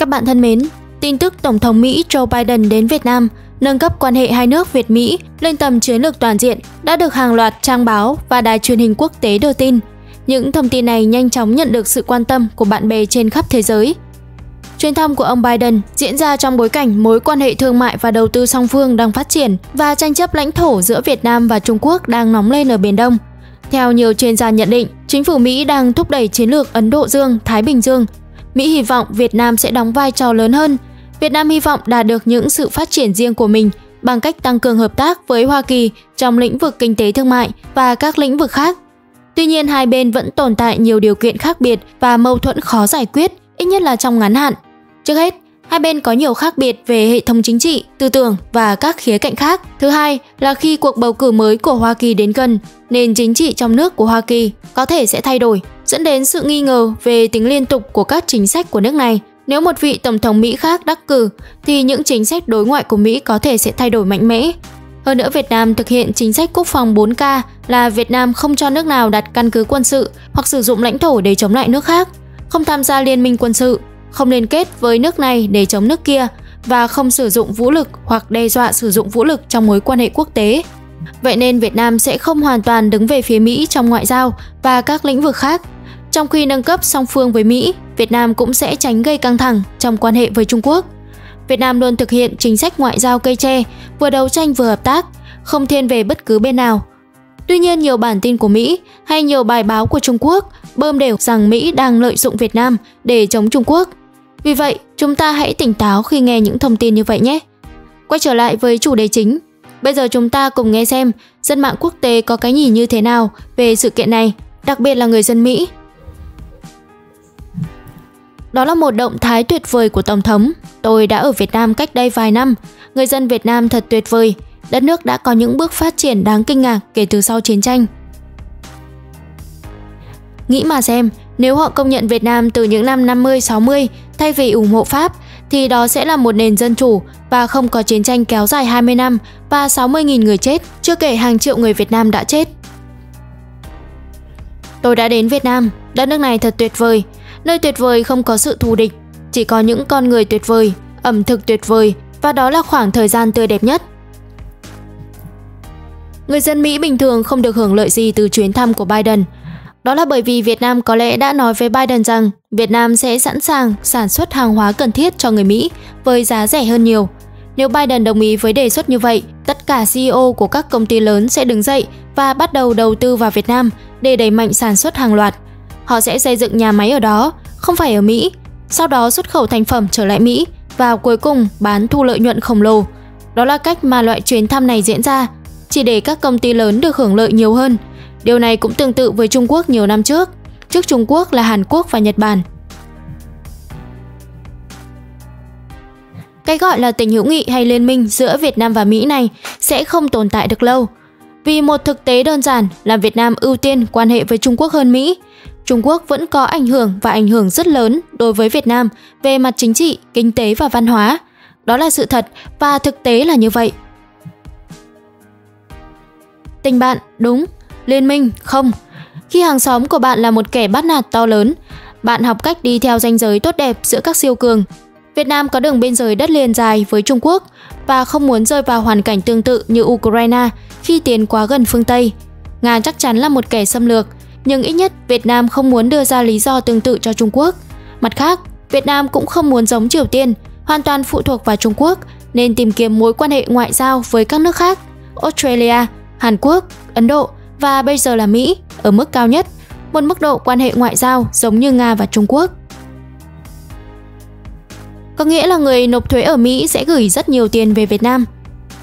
Các bạn thân mến, tin tức Tổng thống Mỹ Joe Biden đến Việt Nam nâng cấp quan hệ hai nước Việt-Mỹ lên tầm chiến lược toàn diện đã được hàng loạt trang báo và đài truyền hình quốc tế đưa tin. Những thông tin này nhanh chóng nhận được sự quan tâm của bạn bè trên khắp thế giới. Chuyến thăm của ông Biden diễn ra trong bối cảnh mối quan hệ thương mại và đầu tư song phương đang phát triển và tranh chấp lãnh thổ giữa Việt Nam và Trung Quốc đang nóng lên ở Biển Đông. Theo nhiều chuyên gia nhận định, chính phủ Mỹ đang thúc đẩy chiến lược Ấn Độ Dương-Thái Bình Dương. Mỹ hy vọng Việt Nam sẽ đóng vai trò lớn hơn. Việt Nam hy vọng đạt được những sự phát triển riêng của mình bằng cách tăng cường hợp tác với Hoa Kỳ trong lĩnh vực kinh tế thương mại và các lĩnh vực khác. Tuy nhiên, hai bên vẫn tồn tại nhiều điều kiện khác biệt và mâu thuẫn khó giải quyết, ít nhất là trong ngắn hạn. Trước hết, hai bên có nhiều khác biệt về hệ thống chính trị, tư tưởng và các khía cạnh khác. Thứ hai là khi cuộc bầu cử mới của Hoa Kỳ đến gần, nền chính trị trong nước của Hoa Kỳ có thể sẽ thay đổi, dẫn đến sự nghi ngờ về tính liên tục của các chính sách của nước này. Nếu một vị tổng thống Mỹ khác đắc cử, thì những chính sách đối ngoại của Mỹ có thể sẽ thay đổi mạnh mẽ. Hơn nữa, Việt Nam thực hiện chính sách quốc phòng 4K là Việt Nam không cho nước nào đặt căn cứ quân sự hoặc sử dụng lãnh thổ để chống lại nước khác, không tham gia liên minh quân sự, không liên kết với nước này để chống nước kia và không sử dụng vũ lực hoặc đe dọa sử dụng vũ lực trong mối quan hệ quốc tế. Vậy nên Việt Nam sẽ không hoàn toàn đứng về phía Mỹ trong ngoại giao và các lĩnh vực khác. Trong khi nâng cấp song phương với Mỹ, Việt Nam cũng sẽ tránh gây căng thẳng trong quan hệ với Trung Quốc. Việt Nam luôn thực hiện chính sách ngoại giao cây tre, vừa đấu tranh vừa hợp tác, không thiên về bất cứ bên nào. Tuy nhiên, nhiều bản tin của Mỹ hay nhiều bài báo của Trung Quốc bơm đều rằng Mỹ đang lợi dụng Việt Nam để chống Trung Quốc. Vì vậy, chúng ta hãy tỉnh táo khi nghe những thông tin như vậy nhé. Quay trở lại với chủ đề chính. Bây giờ chúng ta cùng nghe xem dân mạng quốc tế có cái nhìn như thế nào về sự kiện này, đặc biệt là người dân Mỹ. Đó là một động thái tuyệt vời của Tổng thống. Tôi đã ở Việt Nam cách đây vài năm. Người dân Việt Nam thật tuyệt vời. Đất nước đã có những bước phát triển đáng kinh ngạc kể từ sau chiến tranh. Nghĩ mà xem, nếu họ công nhận Việt Nam từ những năm 50-60 thay vì ủng hộ Pháp, thì đó sẽ là một nền dân chủ và không có chiến tranh kéo dài 20 năm và 60.000 người chết, chưa kể hàng triệu người Việt Nam đã chết. Tôi đã đến Việt Nam, đất nước này thật tuyệt vời. Nơi tuyệt vời không có sự thù địch, chỉ có những con người tuyệt vời, ẩm thực tuyệt vời và đó là khoảng thời gian tươi đẹp nhất. Người dân Mỹ bình thường không được hưởng lợi gì từ chuyến thăm của Biden. Đó là bởi vì Việt Nam có lẽ đã nói với Biden rằng Việt Nam sẽ sẵn sàng sản xuất hàng hóa cần thiết cho người Mỹ với giá rẻ hơn nhiều. Nếu Biden đồng ý với đề xuất như vậy, tất cả CEO của các công ty lớn sẽ đứng dậy và bắt đầu đầu tư vào Việt Nam để đẩy mạnh sản xuất hàng loạt. Họ sẽ xây dựng nhà máy ở đó, không phải ở Mỹ, sau đó xuất khẩu thành phẩm trở lại Mỹ và cuối cùng bán thu lợi nhuận khổng lồ. Đó là cách mà loại chuyến thăm này diễn ra, chỉ để các công ty lớn được hưởng lợi nhiều hơn. Điều này cũng tương tự với Trung Quốc nhiều năm trước. Trước Trung Quốc là Hàn Quốc và Nhật Bản. Cái gọi là tình hữu nghị hay liên minh giữa Việt Nam và Mỹ này sẽ không tồn tại được lâu. Vì một thực tế đơn giản là Việt Nam ưu tiên quan hệ với Trung Quốc hơn Mỹ. Trung Quốc vẫn có ảnh hưởng và ảnh hưởng rất lớn đối với Việt Nam về mặt chính trị, kinh tế và văn hóa. Đó là sự thật và thực tế là như vậy. Tình bạn, đúng. Liên minh, không. Khi hàng xóm của bạn là một kẻ bắt nạt to lớn, bạn học cách đi theo ranh giới tốt đẹp giữa các siêu cường. Việt Nam có đường biên giới đất liền dài với Trung Quốc và không muốn rơi vào hoàn cảnh tương tự như Ukraine khi tiến quá gần phương Tây. Nga chắc chắn là một kẻ xâm lược, nhưng ít nhất Việt Nam không muốn đưa ra lý do tương tự cho Trung Quốc. Mặt khác, Việt Nam cũng không muốn giống Triều Tiên, hoàn toàn phụ thuộc vào Trung Quốc, nên tìm kiếm mối quan hệ ngoại giao với các nước khác, Australia, Hàn Quốc, Ấn Độ và bây giờ là Mỹ ở mức cao nhất, một mức độ quan hệ ngoại giao giống như Nga và Trung Quốc. Có nghĩa là người nộp thuế ở Mỹ sẽ gửi rất nhiều tiền về Việt Nam.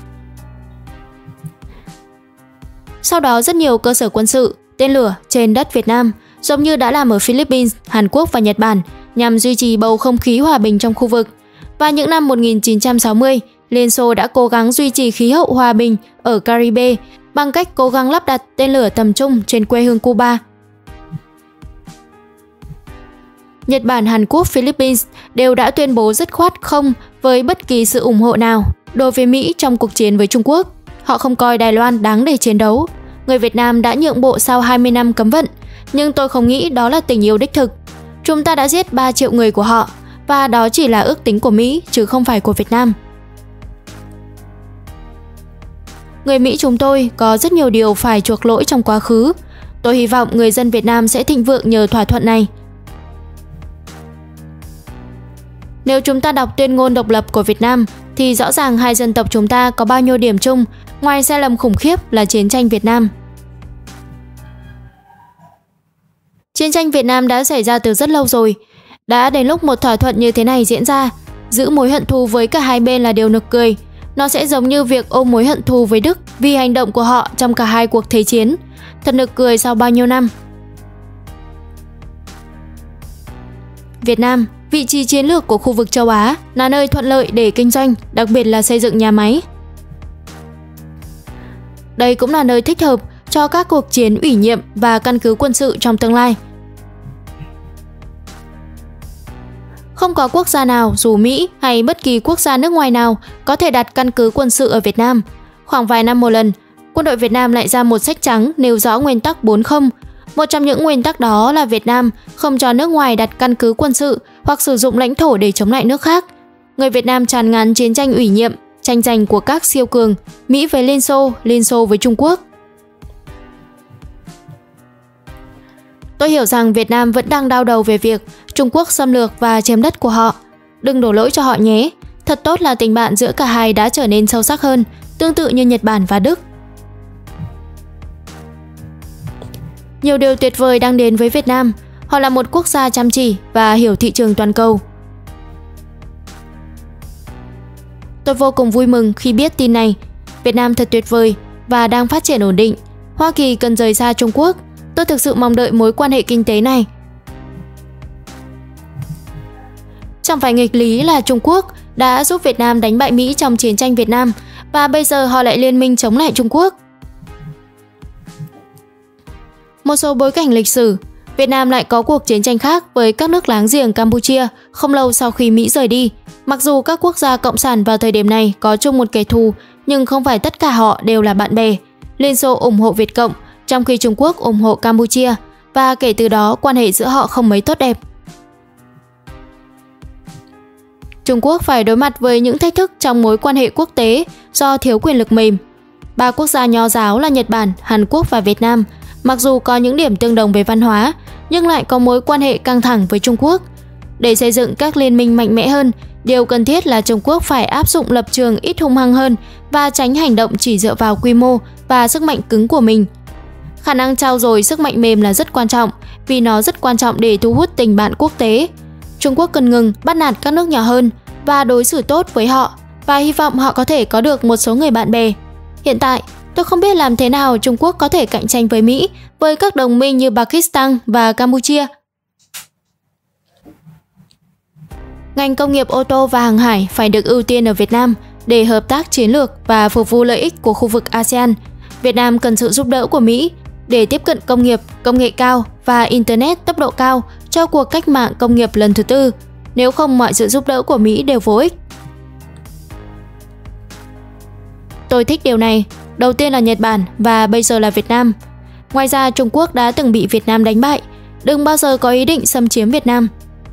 Sau đó rất nhiều cơ sở quân sự, tên lửa trên đất Việt Nam, giống như đã làm ở Philippines, Hàn Quốc và Nhật Bản, nhằm duy trì bầu không khí hòa bình trong khu vực. Và những năm 1960, Liên Xô đã cố gắng duy trì khí hậu hòa bình ở Caribe bằng cách cố gắng lắp đặt tên lửa tầm trung trên quê hương Cuba. Nhật Bản, Hàn Quốc, Philippines đều đã tuyên bố dứt khoát không với bất kỳ sự ủng hộ nào đối với Mỹ trong cuộc chiến với Trung Quốc. Họ không coi Đài Loan đáng để chiến đấu. Người Việt Nam đã nhượng bộ sau 20 năm cấm vận, nhưng tôi không nghĩ đó là tình yêu đích thực. Chúng ta đã giết 3 triệu người của họ, và đó chỉ là ước tính của Mỹ chứ không phải của Việt Nam. Người Mỹ chúng tôi có rất nhiều điều phải chuộc lỗi trong quá khứ. Tôi hy vọng người dân Việt Nam sẽ thịnh vượng nhờ thỏa thuận này. Nếu chúng ta đọc tuyên ngôn độc lập của Việt Nam thì rõ ràng hai dân tộc chúng ta có bao nhiêu điểm chung ngoài sai lầm khủng khiếp là chiến tranh Việt Nam. Chiến tranh Việt Nam đã xảy ra từ rất lâu rồi. Đã đến lúc một thỏa thuận như thế này diễn ra. Giữ mối hận thù với cả hai bên là điều nực cười. Nó sẽ giống như việc ôm mối hận thù với Đức vì hành động của họ trong cả hai cuộc thế chiến. Thật nực cười sau bao nhiêu năm. Việt Nam, vị trí chiến lược của khu vực châu Á, là nơi thuận lợi để kinh doanh, đặc biệt là xây dựng nhà máy. Đây cũng là nơi thích hợp cho các cuộc chiến ủy nhiệm và căn cứ quân sự trong tương lai. Không có quốc gia nào, dù Mỹ hay bất kỳ quốc gia nước ngoài nào, có thể đặt căn cứ quân sự ở Việt Nam. Khoảng vài năm một lần, quân đội Việt Nam lại ra một sách trắng nêu rõ nguyên tắc 40. Một trong những nguyên tắc đó là Việt Nam không cho nước ngoài đặt căn cứ quân sự hoặc sử dụng lãnh thổ để chống lại nước khác. Người Việt Nam tràn ngán chiến tranh ủy nhiệm, tranh giành của các siêu cường, Mỹ với Liên Xô với Trung Quốc. Tôi hiểu rằng Việt Nam vẫn đang đau đầu về việc Trung Quốc xâm lược và chiếm đất của họ. Đừng đổ lỗi cho họ nhé. Thật tốt là tình bạn giữa cả hai đã trở nên sâu sắc hơn, tương tự như Nhật Bản và Đức. Nhiều điều tuyệt vời đang đến với Việt Nam. Họ là một quốc gia chăm chỉ và hiểu thị trường toàn cầu. Tôi vô cùng vui mừng khi biết tin này. Việt Nam thật tuyệt vời và đang phát triển ổn định. Hoa Kỳ cần rời xa Trung Quốc. Tôi thực sự mong đợi mối quan hệ kinh tế này. Chẳng phải nghịch lý là Trung Quốc đã giúp Việt Nam đánh bại Mỹ trong chiến tranh Việt Nam và bây giờ họ lại liên minh chống lại Trung Quốc. Một số bối cảnh lịch sử, Việt Nam lại có cuộc chiến tranh khác với các nước láng giềng Campuchia không lâu sau khi Mỹ rời đi. Mặc dù các quốc gia cộng sản vào thời điểm này có chung một kẻ thù, nhưng không phải tất cả họ đều là bạn bè. Liên Xô ủng hộ Việt Cộng, trong khi Trung Quốc ủng hộ Campuchia, và kể từ đó quan hệ giữa họ không mấy tốt đẹp. Trung Quốc phải đối mặt với những thách thức trong mối quan hệ quốc tế do thiếu quyền lực mềm. Ba quốc gia nho giáo là Nhật Bản, Hàn Quốc và Việt Nam, mặc dù có những điểm tương đồng về văn hóa, nhưng lại có mối quan hệ căng thẳng với Trung Quốc. Để xây dựng các liên minh mạnh mẽ hơn, điều cần thiết là Trung Quốc phải áp dụng lập trường ít hung hăng hơn và tránh hành động chỉ dựa vào quy mô và sức mạnh cứng của mình. Khả năng trau dồi sức mạnh mềm là rất quan trọng vì nó rất quan trọng để thu hút tình bạn quốc tế. Trung Quốc cần ngừng bắt nạt các nước nhỏ hơn và đối xử tốt với họ và hy vọng họ có thể có được một số người bạn bè. Hiện tại, tôi không biết làm thế nào Trung Quốc có thể cạnh tranh với Mỹ với các đồng minh như Pakistan và Campuchia. Ngành công nghiệp ô tô và hàng hải phải được ưu tiên ở Việt Nam để hợp tác chiến lược và phục vụ lợi ích của khu vực ASEAN. Việt Nam cần sự giúp đỡ của Mỹ để tiếp cận công nghiệp, công nghệ cao và Internet tốc độ cao cho cuộc cách mạng công nghiệp lần thứ tư. Nếu không, mọi sự giúp đỡ của Mỹ đều vô ích. Tôi thích điều này. Đầu tiên là Nhật Bản và bây giờ là Việt Nam. Ngoài ra, Trung Quốc đã từng bị Việt Nam đánh bại. Đừng bao giờ có ý định xâm chiếm Việt Nam.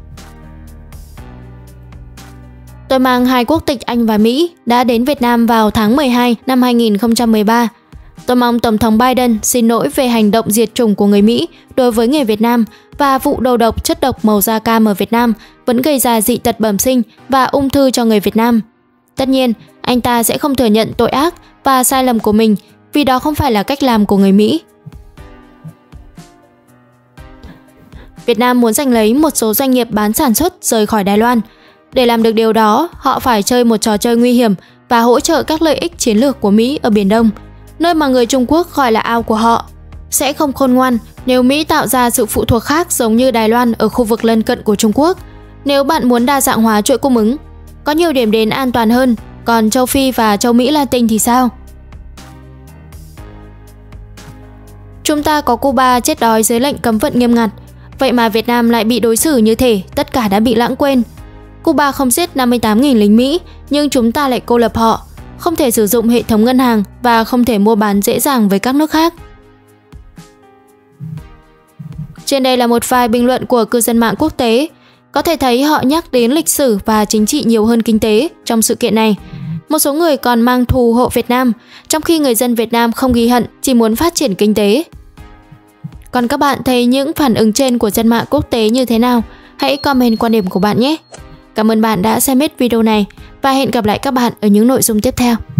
Tôi mang hai quốc tịch Anh và Mỹ đã đến Việt Nam vào tháng 12 năm 2013. Tôi mong Tổng thống Biden xin lỗi về hành động diệt chủng của người Mỹ đối với người Việt Nam và vụ đầu độc chất độc màu da cam ở Việt Nam vẫn gây ra dị tật bẩm sinh và ung thư cho người Việt Nam. Tất nhiên, anh ta sẽ không thừa nhận tội ác và sai lầm của mình vì đó không phải là cách làm của người Mỹ. Việt Nam muốn giành lấy một số doanh nghiệp bán sản xuất rời khỏi Đài Loan. Để làm được điều đó, họ phải chơi một trò chơi nguy hiểm và hỗ trợ các lợi ích chiến lược của Mỹ ở Biển Đông, nơi mà người Trung Quốc gọi là ao của họ. Sẽ không khôn ngoan nếu Mỹ tạo ra sự phụ thuộc khác giống như Đài Loan ở khu vực lân cận của Trung Quốc. Nếu bạn muốn đa dạng hóa chuỗi cung ứng, có nhiều điểm đến an toàn hơn, còn châu Phi và châu Mỹ Latin thì sao? Chúng ta có Cuba chết đói dưới lệnh cấm vận nghiêm ngặt, vậy mà Việt Nam lại bị đối xử như thể tất cả đã bị lãng quên. Cuba không giết 58.000 lính Mỹ, nhưng chúng ta lại cô lập họ, không thể sử dụng hệ thống ngân hàng và không thể mua bán dễ dàng với các nước khác. Trên đây là một vài bình luận của cư dân mạng quốc tế. Có thể thấy họ nhắc đến lịch sử và chính trị nhiều hơn kinh tế trong sự kiện này. Một số người còn mang thù hộ Việt Nam, trong khi người dân Việt Nam không ghi hận, chỉ muốn phát triển kinh tế. Còn các bạn thấy những phản ứng trên của dân mạng quốc tế như thế nào? Hãy comment quan điểm của bạn nhé! Cảm ơn bạn đã xem hết video này và hẹn gặp lại các bạn ở những nội dung tiếp theo.